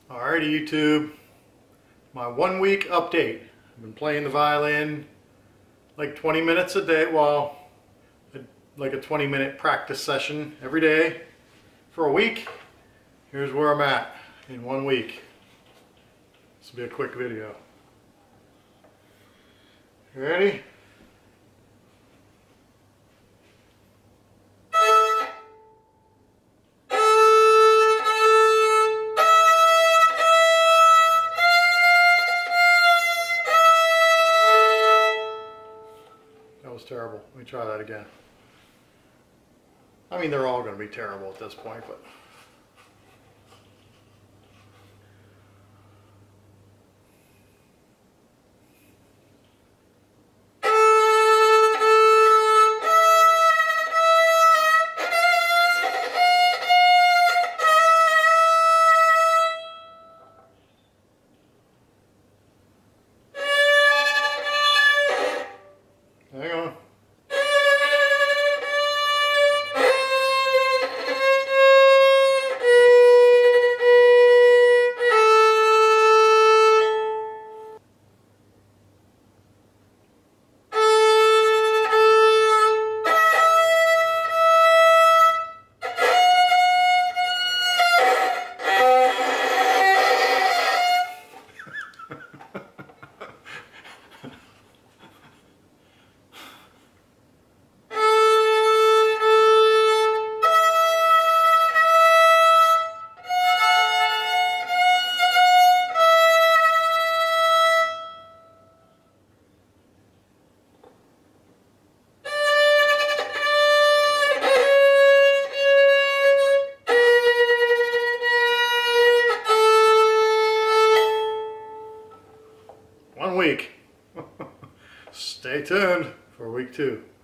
Alrighty, YouTube, my 1 week update. I've been playing the violin like 20 minutes a day, like a 20-minute practice session every day for a week. Here's where I'm at in 1 week. This will be a quick video. You ready? That was terrible. Let me try that again. I mean, they're all going to be terrible at this point, but... Hang on. Week. Stay tuned for week 2.